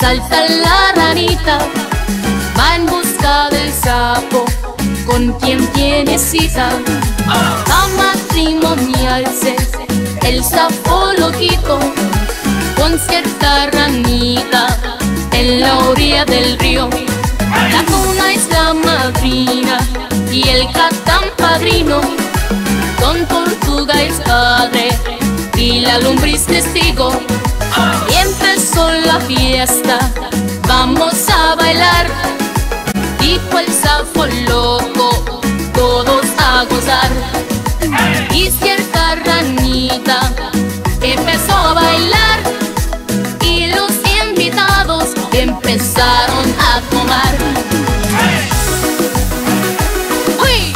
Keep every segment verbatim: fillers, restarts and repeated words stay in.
Salta la ranita, va en busca del sapo, con quien tiene cita. A matrimoniarse, el sapo loquito, con cierta ranita, en la orilla del río. La cuna es la madrina y el catán padrino, Don Tortuga es padre y la lombriz testigo. Y empezó la fiesta, vamos a bailar, dijo el sapo loco, todos a gozar. Y cierta ranita empezó a bailar y los invitados empezaron a tomar. ¡Uy!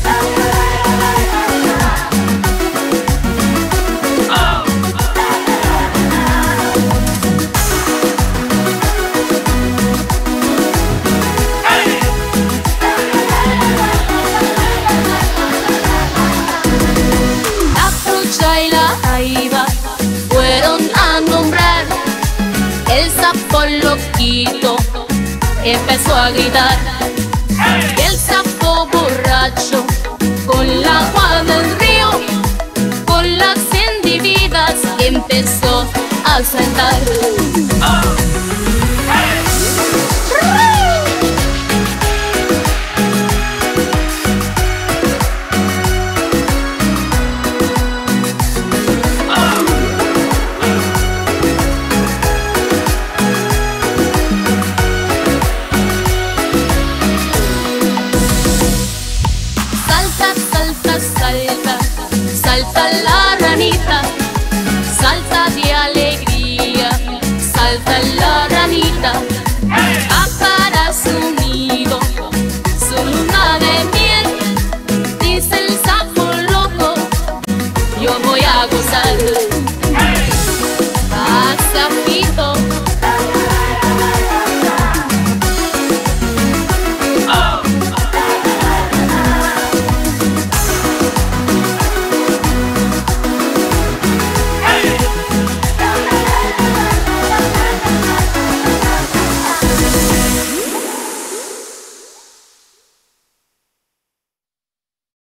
Y la jaiba fueron a nombrar. El sapo loquito empezó a gritar. Y el sapo borracho con el agua del río, con las individas empezó a saltar. Salta la ranita, salta de alegría, salta la ranita.